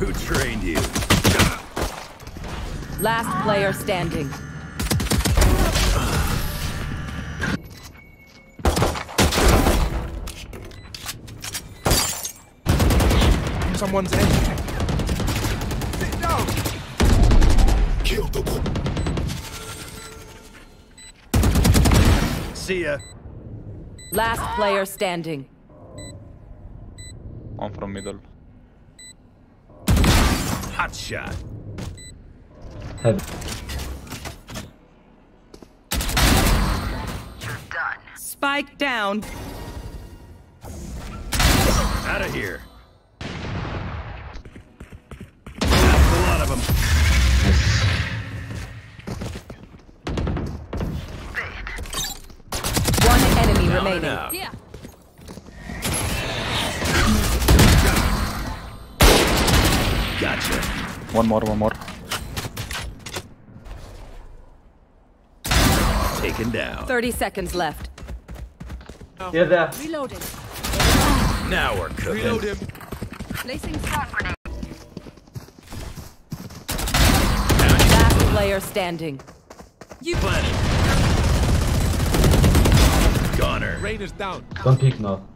Who trained you? Last player standing. Someone's entering. Sit down. Kill the. See ya. Last player standing. One from middle. Hot shot. Heavy. Spike down. Out of here. That's a lot of them. One enemy Down remaining. and out. Yeah. Gotcha. One more. Taken down. 30 seconds left. Yeah, there. Reloading. Now we're cooking. Reload him. Placing stun grenade. Last player standing. You planted. Goner. Rain is down. Don't peek now.